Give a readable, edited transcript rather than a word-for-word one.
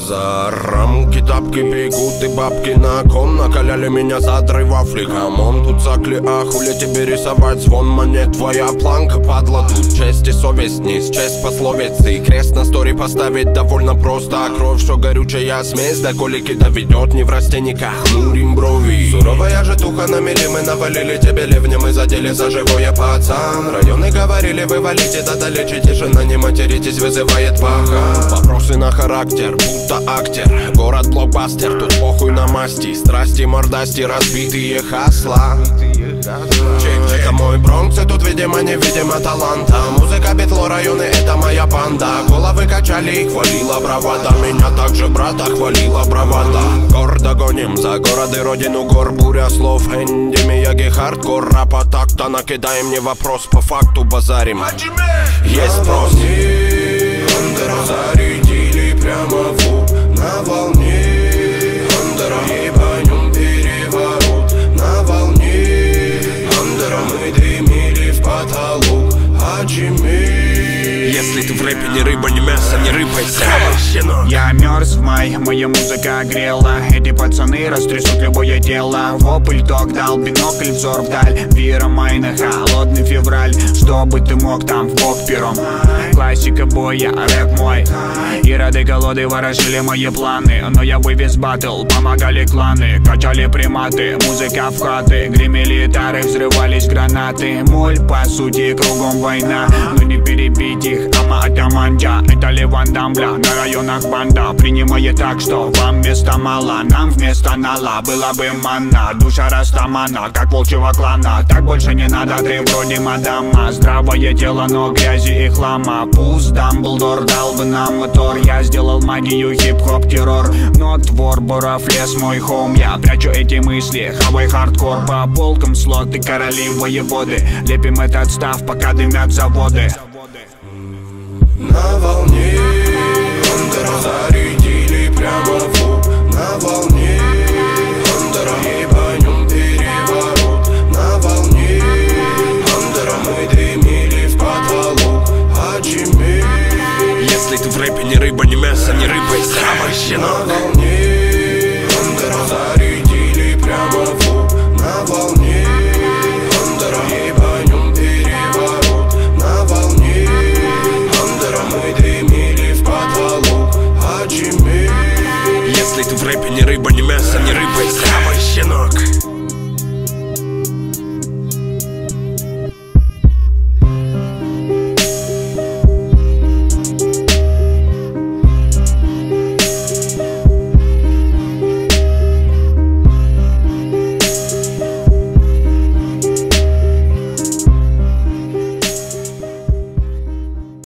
За рамки тапки бегут и бабки на кон. Накаляли меня за вафли, камон. Тут закли, а хули тебе рисовать звон монет. Твоя планка, падла, тут честь и совесть низ, честь пословицы. И крест на стори поставить довольно просто. А кровь, что горючая смесь, до колики доведет не в растенниках, хмурим брови. Суровая житуха на мели, мы навалили тебе ливнем и задели за живое, пацан. Районы говорили, вы валите, да далече тишина, не материтесь, вызывает паха. Вопросы на характер, будто актер. Город блокбастер, тут похуй на масти. Страсти, мордасти, разбитые хасла. Это мой Бронкс, и тут, видимо, невидимо таланта. Музыка, битло, районы, это моя банда. Головы качали и хвалила бравада. Меня также брата хвалила бравада. Гордо гоним за город и родину гор. Буря слов, эндемия, хардкор. Рапа так-то накидай мне вопрос, по факту базарим. Есть спрос. Зарядили прямо в лоб на волне. Ебанем переворот на волне. Мы дымили в потолок, если ты в рэпе не рыба, не мясо, не рыпайся. Я мерз в май, моя музыка грела. Эти пацаны растрясут любое дело. Вопль ток дал, бинокль, взор вдаль. Вира майна, холодный февраль. Чтобы ты мог там в бок пером. Классика боя, рэп мой. И рады колоды ворожили мои планы. Но я вывез баттл, помогали кланы. Качали приматы, музыка в хаты. Гремели гитары, взрывались гранаты. Моль, по сути, кругом война. Но не перебить их, атаманджа. Это Леван Дамбля, на районах банда. Принимает так, что вам места мало. Нам вместо нала была бы манна. Душа растамана, как волчьего клана. Так больше не надо, ты вроде мадама. Здравое тело, но грязи и хлама. Пусть Дамблдор дал бы нам мотор. Я сделал магию, хип-хоп, террор. Но твор, Боров, лес, мой хоум. Я прячу эти мысли, хавай хардкор. По полкам слоты, короли, воеводы. Лепим этот став, пока дымят заводы. На волне зарядили прямо в лоб на волне. Ебанем переворот на волне. Мы дымили в потолок, если ты в рэпе не рыба, не мясо, не рыпайся. На волне.